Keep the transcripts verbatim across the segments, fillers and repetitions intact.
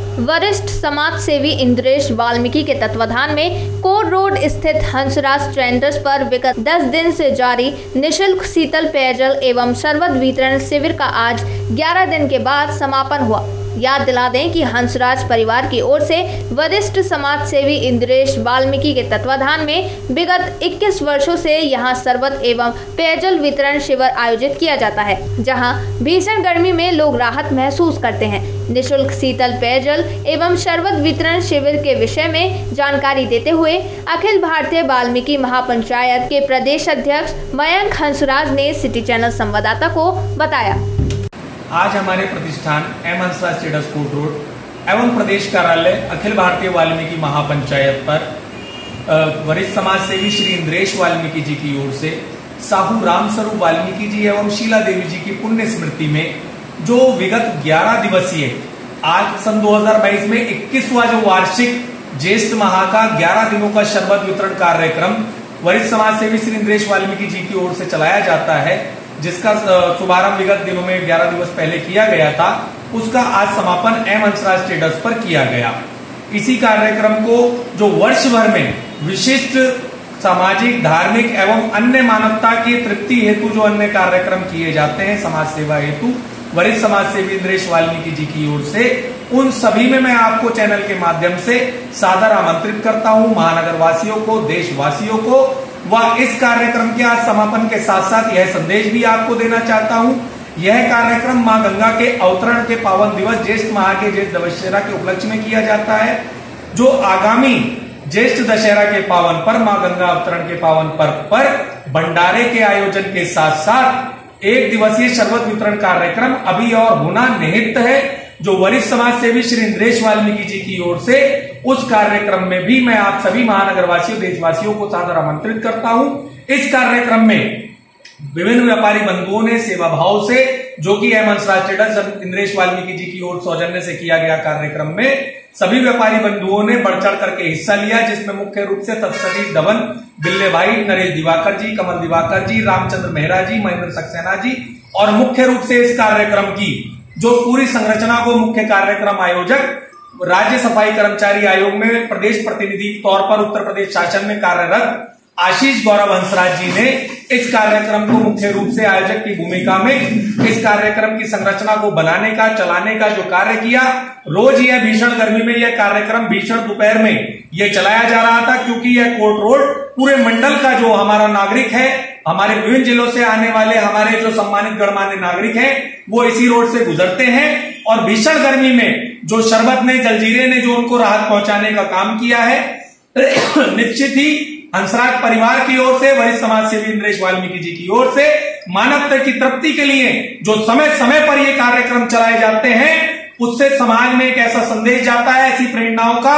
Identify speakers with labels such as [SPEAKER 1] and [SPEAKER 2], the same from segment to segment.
[SPEAKER 1] वरिष्ठ समाज सेवी इंद्रेश वाल्मीकि के तत्वाधान में कोर रोड स्थित हंसराज ट्रेडर्स पर विगत दस दिन से जारी निःशुल्क शीतल पेयजल एवं शरबत वितरण शिविर का आज ग्यारह दिन के बाद समापन हुआ। याद दिला दें कि हंसराज परिवार की ओर से वरिष्ठ समाज सेवी इंद्रेश वाल्मीकि के तत्वाधान में विगत इक्कीस वर्षों से यहां शरबत एवं पेयजल वितरण शिविर आयोजित किया जाता है, जहां भीषण गर्मी में लोग राहत महसूस करते हैं। निःशुल्क शीतल पेयजल एवं शरबत वितरण शिविर के विषय में जानकारी देते हुए अखिल भारतीय वाल्मीकि महापंचायत के प्रदेश अध्यक्ष मयंक हंसराज ने सिटी चैनल संवाददाता को बताया।
[SPEAKER 2] आज हमारे प्रतिष्ठान M Hansraj traders court road एवं प्रदेश कार्यालय अखिल भारतीय वाल्मीकि महापंचायत पर वरिष्ठ समाज सेवी श्री इंद्रेश वाल्मीकि जी की ओर से साहू रामस्वरूप वाल्मीकि जी एवं शीला देवी जी की पुण्य स्मृति में जो विगत ग्यारह दिवसीय आज सन दो हज़ार बाईस में इक्कीसवां जो वार्षिक ज्येष्ठ माह का ग्यारह दिनों का शरबत वितरण कार्यक्रम वरिष्ठ समाज सेवी श्री इंद्रेश वाल्मीकि जी की ओर से चलाया जाता है, जिसका शुभारंभ विगत दिनों में ग्यारह दिवस पहले किया गया था, उसका आज समापन एम हंसराज ट्रेडर्स पर किया गया। इसी कार्यक्रम को जो वर्ष भर में विशिष्ट सामाजिक, धार्मिक एवं अन्य मानवता की तृप्ति हेतु जो अन्य कार्यक्रम किए जाते हैं समाज सेवा हेतु, वरिष्ठ समाज सेवी इंद्रेश वाल्मीकि जी की ओर से उन सभी में मैं आपको चैनल के माध्यम से सादर आमंत्रित करता हूं। महानगर वासियों को, देशवासियों को व इस कार्यक्रम के आज समापन के साथ साथ यह संदेश भी आपको देना चाहता हूं। यह कार्यक्रम मां गंगा के अवतरण के पावन दिवस ज्येष्ठ माह के ज्येष्ठ दशहरा के उपलक्ष्य में किया जाता है, जो आगामी ज्येष्ठ दशहरा के पावन पर मां गंगा अवतरण के पावन पर्व पर भंडारे के आयोजन के साथ साथ एक दिवसीय शरबत वितरण कार्यक्रम अभी और होना निहित है, जो वरिष्ठ समाज सेवी श्री इंद्रेश वाल्मीकि जी की ओर से उस कार्यक्रम में भी मैं आप सभी महानगर वासियों, देशवासियों को सादर आमंत्रित करता हूं। इस कार्यक्रम में विभिन्न व्यापारी बंधुओं ने सेवा भाव से, जो कि एम हंसराज ट्रेडर्स इंद्रेश वाल्मीकि जी की ओर सौजन्य से किया गया कार्यक्रम में सभी व्यापारी बंधुओं ने बढ़ चढ़ करके हिस्सा लिया, जिसमें मुख्य रूप से सतीश धवन, बिल्ले भाई, नरेश दिवाकर जी, कमल दिवाकर जी, रामचंद्र मेहरा जी, महेंद्र सक्सेना जी और मुख्य रूप से इस कार्यक्रम की जो पूरी संरचना को मुख्य कार्यक्रम आयोजक राज्य सफाई कर्मचारी आयोग में प्रदेश प्रतिनिधि तौर पर उत्तर प्रदेश शासन में कार्यरत आशीष गौरव हंसराज जी ने इस कार्यक्रम को मुख्य रूप से आयोजक की भूमिका में इस कार्यक्रम की संरचना को बनाने का, चलाने का जो कार्य किया। रोज यह भीषण गर्मी में यह कार्यक्रम भीषण दोपहर में यह चलाया जा रहा था, क्योंकि यह कोर्ट रोड पूरे मंडल का जो हमारा नागरिक है, हमारे विभिन्न जिलों से आने वाले हमारे जो सम्मानित गणमान्य नागरिक हैं, वो इसी रोड से गुजरते हैं और भीषण गर्मी में जो शरबत ने, जलजीरे ने जो उनको राहत पहुंचाने का काम किया है, निश्चित ही हंसराज परिवार की ओर से, वरिष्ठ समाज सेवी इंद्रेश वाल्मीकि जी की ओर से मानवता की तृप्ति के लिए जो समय समय पर ये कार्यक्रम चलाए जाते हैं, उससे समाज में एक ऐसा संदेश जाता है, ऐसी प्रेरणाओं का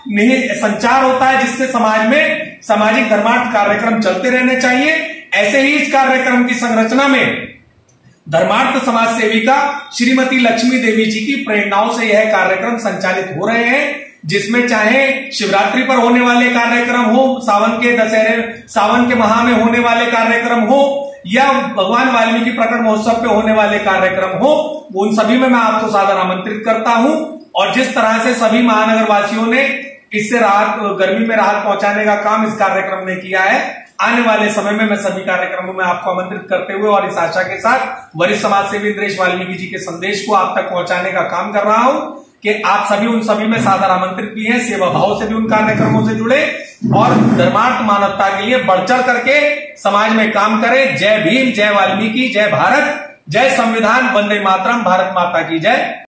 [SPEAKER 2] संचार होता है, जिससे समाज में सामाजिक धर्मार्थ कार्यक्रम चलते रहने चाहिए। ऐसे ही इस कार्यक्रम की संरचना में धर्मार्थ समाज सेविका श्रीमती लक्ष्मी देवी जी की प्रेरणाओं से यह कार्यक्रम संचालित हो रहे हैं, जिसमें चाहे शिवरात्रि पर होने वाले कार्यक्रम हो, सावन के दशहरे सावन के माह में होने वाले कार्यक्रम हो या भगवान वाल्मीकि प्रकट महोत्सव पे होने वाले कार्यक्रम हो, उन सभी में मैं आपको सादर आमंत्रित करता हूं। और जिस तरह से सभी महानगर वासियों ने इससे राहत, गर्मी में राहत पहुंचाने का काम इस कार्यक्रम ने किया है, आने वाले समय में मैं सभी कार्यक्रमों में आपको आमंत्रित करते हुए और इस आशा के साथ वरिष्ठ समाज सेवी इंद्रेश वाल्मीकि जी के संदेश को आप तक पहुंचाने का काम कर रहा हूं कि आप सभी उन सभी में सादर आमंत्रित भी हैं, सेवा भाव से भी उन कार्यक्रमों से जुड़े और धर्मार्थ मानवता के लिए बढ़ चढ़ करके समाज में काम करें। जय भीम, जय वाल्मीकि, जय भारत, जय संविधान, वंदे मातरम, भारत माता की जय।